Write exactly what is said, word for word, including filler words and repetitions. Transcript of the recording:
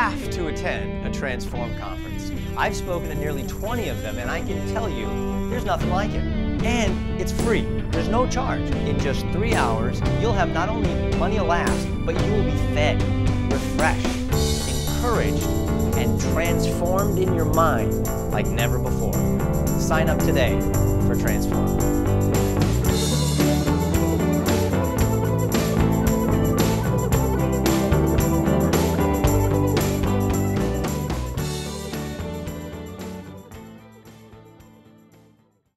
have to attend a Transform conference. I've spoken at nearly twenty of them, and I can tell you, there's nothing like it. And it's free. There's no charge. In just three hours, you'll have not only money to last, but you will be fed, refreshed, encouraged, and transformed in your mind like never before. Sign up today for Transform.